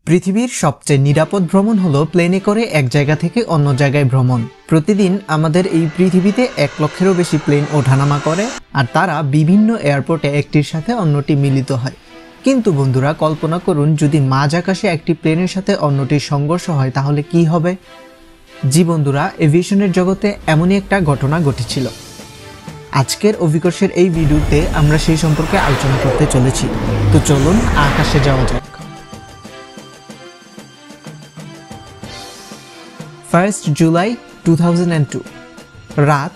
পৃথিবীর সবচেয়ে নিরাপদ ভ্রমণ হলো প্লেনে করে এক জায়গা থেকে অন্য জায়গায় ভ্রমণ। প্রতিদিন আমাদের এই পৃথিবীতে 1 লক্ষেরও বেশি প্লেন ওঠানামা করে, আর তারা বিভিন্ন এয়ারপোর্টে একটির সাথে অন্যটি মিলিত হয়। কিন্তু বন্ধুরা, কল্পনা করুন যদি মাঝ আকাশে একটি প্লেনের সাথে অন্যটির সংঘর্ষ হয়, তাহলে কি হবে? জি বন্ধুরা, এভিয়েশনের জগতে এমনই একটা ঘটনা ঘটেছিল। আজকের অভিকর্ষের এই ভিডিওতে আমরা সেই সম্পর্কে আলোচনা করতে চলেছি। তো চলুন আকাশে যাওয়া যাক। 1 জুলাই 2002 রাত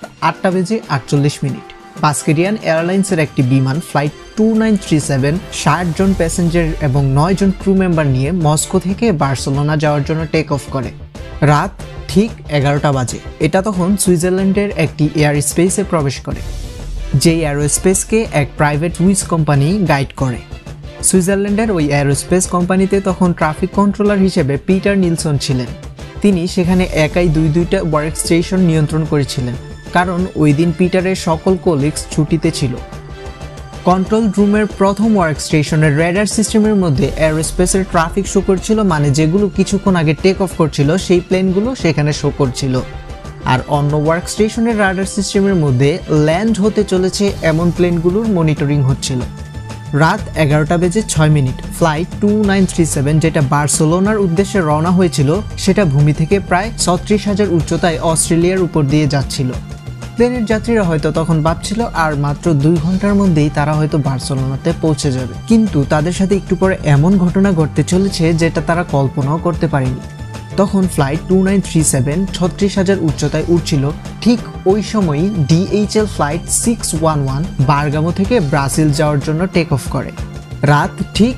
8:48। বাস্কেরিয়ান এয়ারলাইন্সের একটি বিমান ফ্লাইট 2937 60 জন প্যাসেঞ্জার এবং 9 জন ক্রু মেম্বার নিয়ে মস্কো থেকে বার্সেলোনা যাওয়ার জন্য টেক অফ করে। রাত ঠিক 11টা বাজে। এটা তখন সুইজারল্যান্ডের একটি এয়ার স্পেসে প্রবেশ করে, যেই এয়ারোস্পেসকে এক প্রাইভেট উইজ কোম্পানি গাইড করে। সুইজারল্যান্ডের ওই এয়ারোস্পেস কোম্পানিতে তখন ট্রাফিক কন্ট্রোলার হিসেবে পিটার নিলসন ছিলেন। তিনি সেখানে একাই দুইটা ওয়ার্ক স্টেশন নিয়ন্ত্রণ করেছিলেন, কারণ ওই দিন পিটারের সকল কলিগস ছুটিতে ছিল। কন্ট্রোল রুমের প্রথম ওয়ার্ক স্টেশনের রেডার সিস্টেমের মধ্যে এয়ারোস্পেসের ট্রাফিক শো করছিল, মানে যেগুলো কিছুক্ষণ আগে টেক অফ করছিল সেই প্লেনগুলো সেখানে শো করছিল। আর অন্য ওয়ার্ক স্টেশনের রাডার সিস্টেমের মধ্যে ল্যান্ড হতে চলেছে এমন প্লেনগুলোর মনিটরিং হচ্ছিল। রাত 11:06। ফ্লাইট 2937 যেটা বার্সেলোনার উদ্দেশ্যে রওনা হয়েছিল, সেটা ভূমি থেকে প্রায় 36,000 উচ্চতায় অস্ট্রেলিয়ার উপর দিয়ে যাচ্ছিল। প্লেনের যাত্রীরা হয়তো তখন ভাবছিল আর মাত্র 2 ঘন্টার মধ্যেই তারা হয়তো বার্সেলোনাতে পৌঁছে যাবে, কিন্তু তাদের সাথে একটু পরে এমন ঘটনা ঘটতে চলেছে যেটা তারা কল্পনাও করতে পারেনি। তখন ফ্লাইট 2937 36,000 উচ্চতায় উঠছিল। ঠিক ওই সময়ই DHL ফ্লাইট 611 বার্গামো থেকে ব্রাজিল যাওয়ার জন্য টেক অফ করে। রাত ঠিক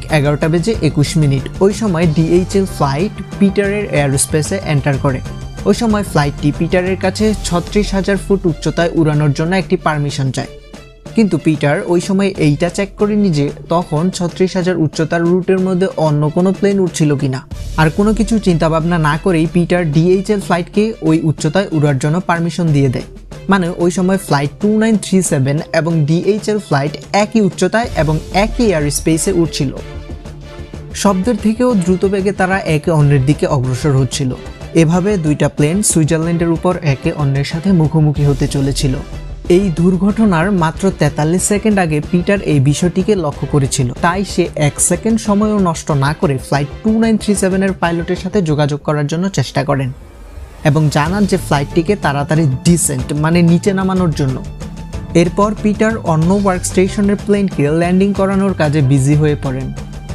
11:21। ওই সময় DHL ফ্লাইট পিটারের এয়ারোস্পেসে এন্টার করে। ওই সময় ফ্লাইটটি পিটারের কাছে 36,000 ফুট উচ্চতায় উড়ানোর জন্য একটি পারমিশন চায়, কিন্তু পিটার ওই সময় এইটা চেক করেনি যে তখন 36,000 উচ্চতার রুটের মধ্যে অন্য কোনো প্লেন উঠছিল কিনা। আর কোনো কিছু চিন্তাভাবনা না করেই পিটার DHL ফ্লাইটকে ওই উচ্চতায় উড়ার জন্য পারমিশন দিয়ে দেয়। মানে ওই সময় ফ্লাইট 2937 এবং DHL ফ্লাইট একই উচ্চতায় এবং একই এয়ার স্পেসে উঠছিল। শব্দের থেকেও দ্রুত বেগে তারা একে অন্যের দিকে অগ্রসর হচ্ছিল। এভাবে দুইটা প্লেন সুইজারল্যান্ডের উপর একে অন্যের সাথে মুখোমুখি হতে চলেছিল। এই দুর্ঘটনার মাত্র 43 সেকেন্ড আগে পিটার এই বিষয়টিকে লক্ষ্য করেছিল, তাই সে 1 সেকেন্ড সময়ও নষ্ট না করে ফ্লাইট 2937 এর পাইলটের সাথে যোগাযোগ করার জন্য চেষ্টা করেন এবং জানান যে ফ্লাইটটিকে তাড়াতাড়ি ডিসেন্ট মানে নিচে নামানোর জন্য। এরপর পিটার অন্য ওয়ার্ক স্টেশনের প্লেনকে ল্যান্ডিং করানোর কাজে বিজি হয়ে পড়েন।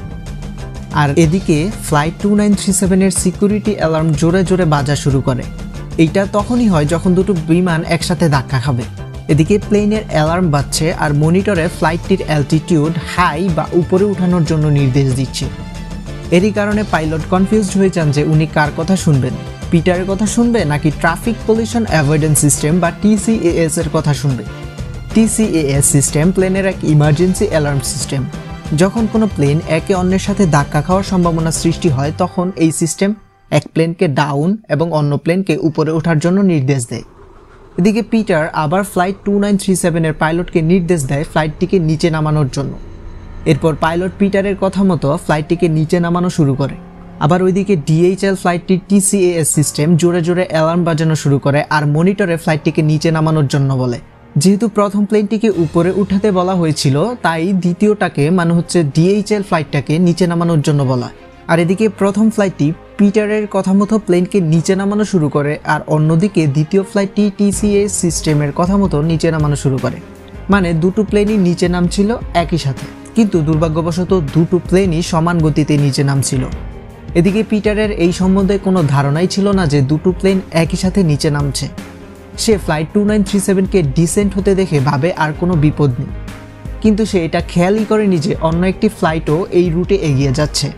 আর এদিকে ফ্লাইট 2937 এর সিকিউরিটি অ্যালার্ম জোরে জোরে বাজা শুরু করে। এইটা তখনই হয় যখন দুটো বিমান একসাথে ধাক্কা খাবে। এদিকে প্লেনের অ্যালার্ম বাজছে আর মনিটরে ফ্লাইটটির অ্যালটিটিউড হাই বা উপরে উঠানোর জন্য নির্দেশ দিচ্ছে। এরই কারণে পাইলট কনফিউজড হয়ে যান যে উনি কার কথা শুনবেন, পিটারের কথা শুনবে নাকি ট্রাফিক পলিউশন অ্যাভয়েডেন্স সিস্টেম বা TCAS এর কথা শুনবে। TCAS সিস্টেম প্লেনের এক ইমার্জেন্সি অ্যালার্ম সিস্টেম। যখন কোনো প্লেন একে অন্যের সাথে ধাক্কা খাওয়ার সম্ভাবনা সৃষ্টি হয়, তখন এই সিস্টেম এক প্লেনকে ডাউন এবং অন্য প্লেনকে উপরে ওঠার জন্য নির্দেশ দেয়। এদিকে পিটার আবার ফ্লাইট 2937 এর পাইলটকে নির্দেশ দেয় ফ্লাইটটিকে নিচে নামানোর জন্য। এরপর পাইলট পিটারের কথা মতো ফ্লাইটটিকে নিচে নামানো শুরু করে। আবার ওইদিকে DHL ফ্লাইটটির TCAS সিস্টেম জোরে জোরে অ্যালার্ম বাজানো শুরু করে আর মনিটরে ফ্লাইটটিকে নিচে নামানোর জন্য বলে। যেহেতু প্রথম প্লেনটিকে উপরে উঠাতে বলা হয়েছিল, তাই দ্বিতীয়টাকে মানে হচ্ছে DHL ফ্লাইটটাকে নিচে নামানোর জন্য বলা। আর এদিকে প্রথম ফ্লাইটটি পিটারের কথা মতো প্লেনকে নিচে নামানো শুরু করে, আর অন্যদিকে দ্বিতীয় ফ্লাইটটি TCAS সিস্টেমের কথা মতো নিচে নামানো শুরু করে। মানে দুটো প্লেনই নিচে নামছিল একই সাথে, কিন্তু দুর্ভাগ্যবশত দুটো প্লেনই সমান গতিতে নিচে নামছিল। এদিকে পিটারের এই সম্বন্ধে কোনো ধারণাই ছিল না যে দুটো প্লেন একই সাথে নিচে নামছে। সে ফ্লাইট 2937কে ডিসেন্ট হতে দেখে ভাবে আর কোনো বিপদ নেই, কিন্তু সে এটা খেয়ালই করেনি যে অন্য একটি ফ্লাইটও এই রুটে এগিয়ে যাচ্ছে।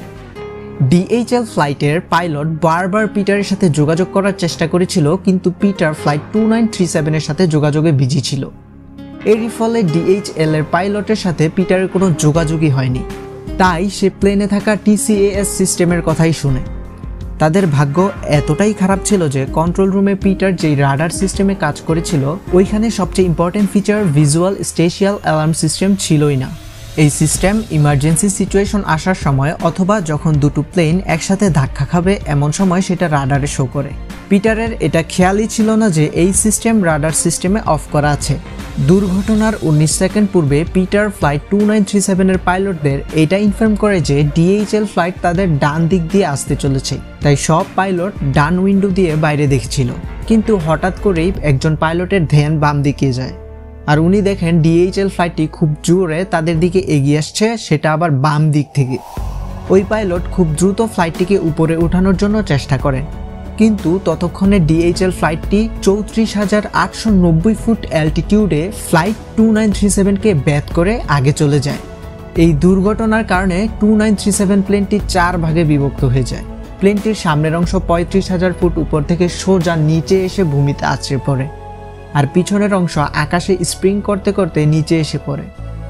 DHL ফ্লাইটের পাইলট বারবার পিটারের সাথে যোগাযোগ করার চেষ্টা করেছিল, কিন্তু পিটার ফ্লাইট 2937 এর সাথে যোগাযোগে বিজি ছিল। এরই ফলে DHL এর পাইলটের সাথে পিটারের কোনো যোগাযোগই হয়নি। তাই সে প্লেনে থাকা TCAS সিস্টেমের কথাই শুনে। তাদের ভাগ্য এতটাই খারাপ ছিল যে কন্ট্রোল রুমে পিটার যেই রাডার সিস্টেমে কাজ করেছিল, ওইখানে সবচেয়ে important feature visual spatial alarm system ছিলই না। এই সিস্টেম ইমার্জেন্সি সিচুয়েশন আসার সময় অথবা যখন দুটো প্লেন একসাথে ধাক্কা খাবে এমন সময় সেটা রাডারে শো করে। পিটারের এটা খেয়ালই ছিল না যে এই সিস্টেম রাডার সিস্টেমে অফ করা আছে। দুর্ঘটনার 19 সেকেন্ড পূর্বে পিটার ফ্লাইট 2937 এর পাইলটদের এটা ইনফর্ম করে যে ডিএইচএল ফ্লাইট তাদের ডান দিক দিয়ে আসতে চলেছে, তাই সব পাইলট ডান উইন্ডো দিয়ে বাইরে দেখছিল। কিন্তু হঠাৎ করেই একজন পাইলটের ধ্যান বাম দিকে যায়, আর উনি দেখেন ডিএইচএল ফ্লাইটটি খুব জোরে তাদের দিকে এগিয়ে আসছে, সেটা আবার বাম দিক থেকে। ওই পাইলট খুব দ্রুত ফ্লাইটটিকে উপরে ওঠানোর জন্য চেষ্টা করেন, কিন্তু ততক্ষণে ডিএইচএল ফ্লাইটটি 34,890 ফুট অ্যালটিটিউডে ফ্লাইট 2937কে ব্যাট করে আগে চলে যায়। এই দুর্ঘটনার কারণে 2937 প্লেনটি 4 ভাগে বিভক্ত হয়ে যায়। প্লেনটির সামনের অংশ 35,000 ফুট উপর থেকে সোজা নিচে এসে ভূমিতে আছড়ে পড়ে, আর পিছনের অংশ আকাশে স্প্রিং করতে করতে নিচে এসে পড়ে।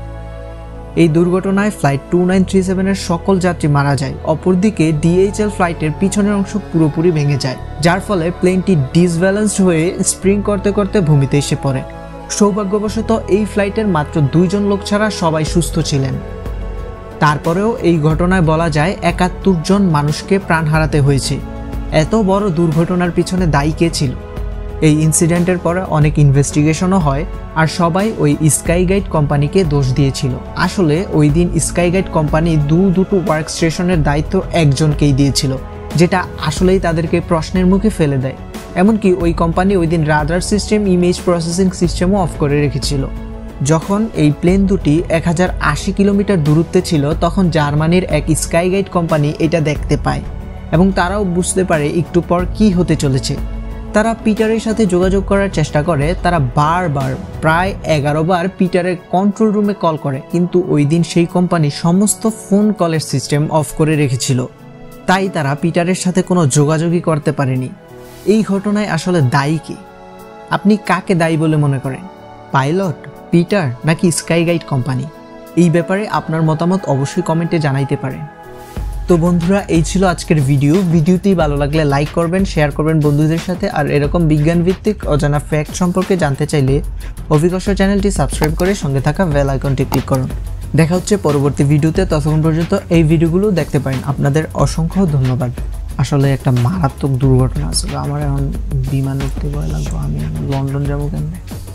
এই দুর্ঘটনায় ফ্লাইট 2937 এর সকল যাত্রী মারা যায়। অপরদিকে ডিএইচএল ফ্লাইটের পিছনের অংশ পুরোপুরি ভেঙে যায়, যার ফলে প্লেনটি ডিসব্যালেন্সড হয়ে স্প্রিং করতে করতে ভূমিতে এসে পড়ে। সৌভাগ্যবশত এই ফ্লাইটের মাত্র 2 জন লোক ছাড়া সবাই সুস্থ ছিলেন। তারপরেও এই ঘটনায় বলা যায় 71 জন মানুষকে প্রাণ হারাতে হয়েছে। এত বড় দুর্ঘটনার পিছনে দায়ী কে ছিল? এই ইনসিডেন্টের পরে অনেক ইনভেস্টিগেশনও হয়, আর সবাই ওই স্কাইগাইড কোম্পানিকে দোষ দিয়েছিল। আসলে ওই দিন স্কাইগাইড কোম্পানি দুটো ওয়ার্ক স্টেশনের দায়িত্ব একজনকেই দিয়েছিল, যেটা আসলেই তাদেরকে প্রশ্নের মুখে ফেলে দেয়। এমনকি ওই কোম্পানি ওই দিন রাডার সিস্টেম, ইমেজ প্রসেসিং সিস্টেমও অফ করে রেখেছিল। যখন এই প্লেন দুটি 1080 কিলোমিটার দূরত্বে ছিল, তখন জার্মানির এক স্কাইগাইড কোম্পানি এটা দেখতে পায় এবং তারাও বুঝতে পারে একটু পর কি হতে চলেছে। তারা পিটারের সাথে যোগাযোগ করার চেষ্টা করে। তারা বারবার প্রায় 11 বার পিটারের কন্ট্রোল রুমে কল করে, কিন্তু ওই দিন সেই কোম্পানি সমস্ত ফোন কলের সিস্টেম অফ করে রেখেছিল, তাই তারা পিটারের সাথে কোনো যোগাযোগই করতে পারেনি। এই ঘটনায় আসলে দায়ী কে? আপনি কাকে দায়ী বলে মনে করেন? পাইলট, পিটার, নাকি স্কাইগাইড কোম্পানি? এই ব্যাপারে আপনার মতামত অবশ্যই কমেন্টে জানাইতে পারেন। তো বন্ধুরা, এই ছিল আজকের ভিডিওটি ভালো লাগলে লাইক করবেন, শেয়ার করবেন বন্ধুদের সাথে। আর এরকম বিজ্ঞান ভিত্তিক অজানা ফ্যাক্ট সম্পর্কে জানতে চাইলে অভিজ্ঞ চ্যানেলটি সাবস্ক্রাইব করে সঙ্গে থাকা বেল আইকনটি ক্লিক করুন। দেখা হচ্ছে পরবর্তী ভিডিওতে, ততক্ষণ পর্যন্ত এই ভিডিওগুলো দেখতে পারেন। আপনাদের অসংখ্য ধন্যবাদ। আসলে একটা মারাত্মক দুর্ঘটনা আছে, আমার এখন বিমান উঠতে ভয় লাগবে, আমি লন্ডন যাবো কেন?